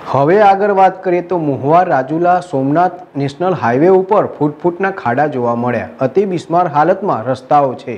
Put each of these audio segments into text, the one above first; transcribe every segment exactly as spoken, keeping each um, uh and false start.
હવે આગળ વાત કરીએ તો મહુવા રાજુલા સોમનાથ નેશનલ હાઈવે ઉપર ફૂટ ફૂટના ખાડા જોવા મળ્યા। અતિ બિસ્માર હાલતમાં રસ્તાઓ છે।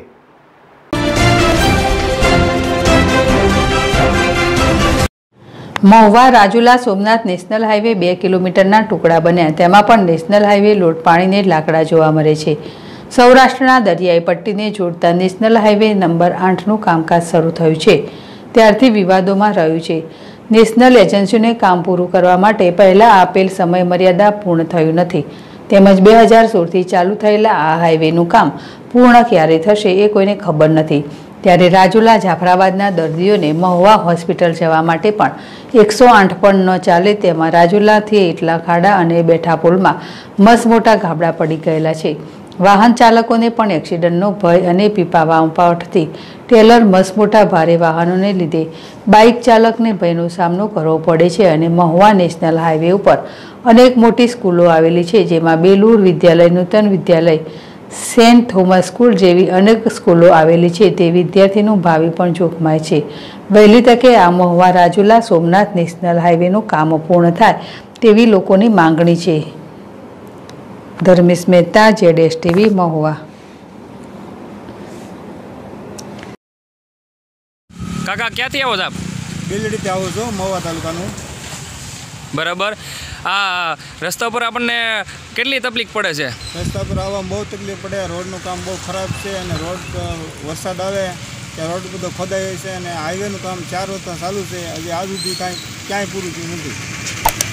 મહુવા રાજુલા સોમનાથ નેશનલ હાઈવે બે કિલોમીટરના ટુકડા બન્યા, તેમાં પણ નેશનલ હાઈવે લોટ પાણીને લાકડા જોવા મળે છે। સૌરાષ્ટ્રના દરિયાઈ પટ્ટીને જોડતા નેશનલ હાઈવે નંબર આઠનું કામકાજ શરૂ થયું છે ત્યારથી વિવાદોમાં રહ્યું છે। નેશનલ એજન્સીઓને કામ પૂરું કરવા માટે પહેલાં આપેલ સમય મર્યાદા પૂર્ણ થયું નથી, તેમજ બે હજાર સોળથી ચાલુ થયેલા આ હાઈવેનું કામ પૂર્ણ ક્યારે થશે એ કોઈને ખબર નથી। ત્યારે રાજુલા જાફરાબાદના દર્દીઓને મહુવા હોસ્પિટલ જવા માટે પણ એકસો આઠ પણ ન ચાલે તેમાં રાજુલાથી એટલા ખાડા અને બેઠા પુલમાં મસમોટા ગાબડા પડી ગયેલા છે। વાહન ચાલકોને પણ એક્સિડન્ટનો ભય અને પીપાવાવઠથી ટેલર મસમોટા ભારે વાહનોને લીધે બાઇક ચાલકને ભયનો સામનો કરવો પડે છે અને મહુવા નેશનલ હાઈવે ઉપર અનેક મોટી સ્કૂલો આવેલી છે, જેમાં બેલુર વિદ્યાલય, નૂતન વિદ્યાલય, સેન્ટ થોમસ સ્કૂલ જેવી અનેક સ્કૂલો આવેલી છે। તે વિદ્યાર્થીનું ભાવિ પણ જોખમાય છે। વહેલી તકે આ મહુવા રાજુલા સોમનાથ નેશનલ હાઈવેનું કામ પૂર્ણ થાય તેવી લોકોની માંગણી છે। ધર્મેશ મહેતા, જેડેશ ટીવી, મહુવા। કાકા ક્યાંથી આવો છો આપ? બેલડીથી આવું છું, મહુવા તાલુકાનું। બરાબર। આ રસ્તા પર આપણને કેટલી તકલીફ પડે છે? રસ્તા પર આવવામાં બહુ તકલીફ પડે। રોડનું કામ બહુ ખરાબ છે અને રોડ વરસાદ આવે ત્યાં રોડ બધો ખોદાય છે અને હાઈવેનું કામ ચાર વર્ષ ચાલુ છે, હજી આજ સુધી કાંઈ ક્યાંય પૂરું થયું નથી।